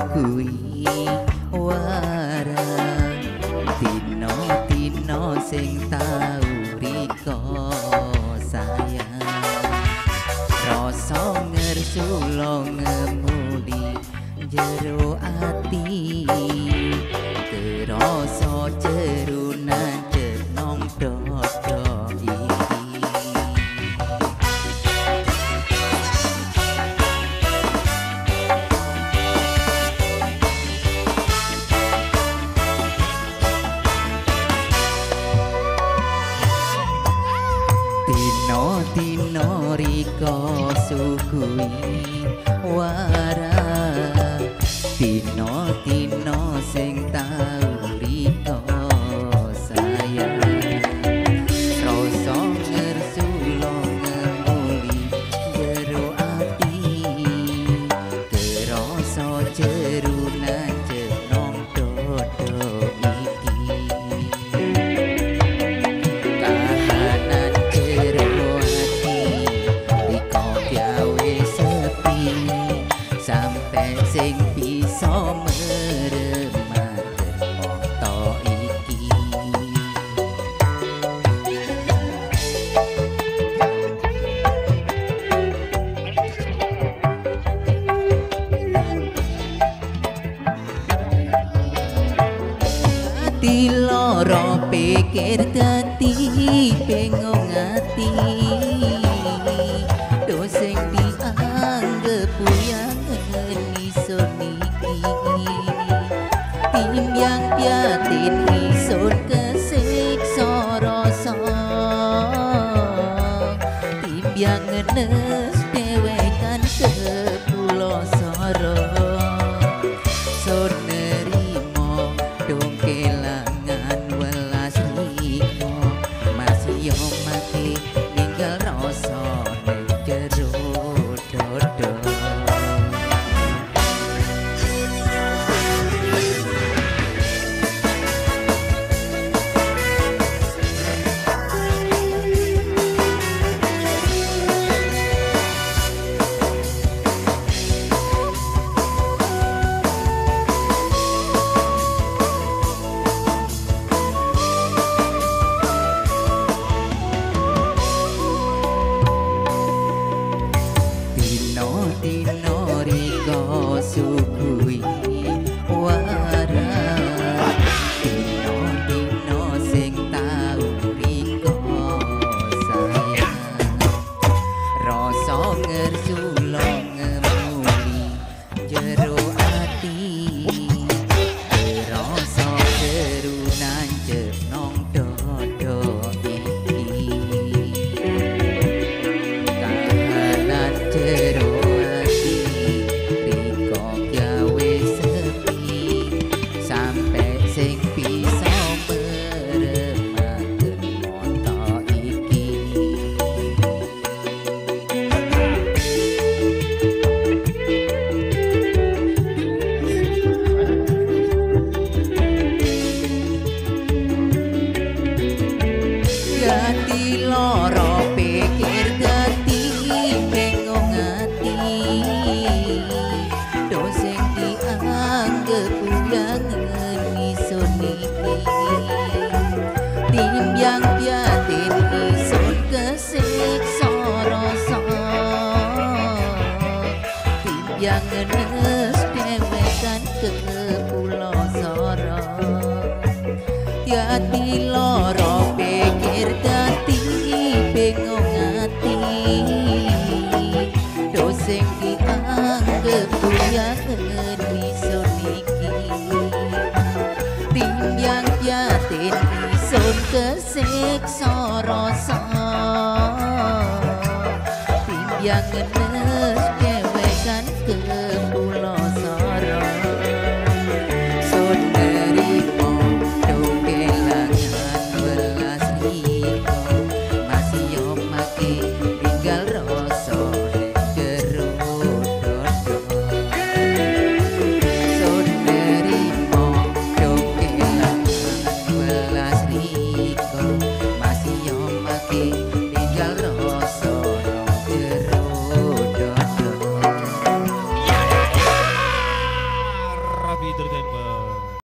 suguhi warang dino sing tau riko sayang rasa ngersula ngemuli jero ati terasa jerunan jenong dodo Dino riko suguhi wara Dino sing tau riko sayang rasa ngersula ngemuli jero ati terasa jerunan jenong dodo sing bisa meremaken moto iki ati loro pikir dadi bingung ati do sing dianggep puyang timbang piatin isun kesiksa rasa timbang ngenes dewekan kepulo soro sun nerimo dong kelangan welas riko masih yo mati ninggal rasa ning jero dodo Dino riko suguhi wara Dino sing tau riko sayang rasa ngersula ngemuli jero ati terasa jerunan jenong dodo iki kahanan jero sing bisa meremaken moto iki gati loro pikir gati bingung ati do sing dianggep uyang timbang piatin isun kesiksa rasa timbang ngenes dewekan kepulo soro tiati loro pikir dadi bingung ati do sing dianggep uyang isun iki timbang piatin isun kesiksa rasa timbang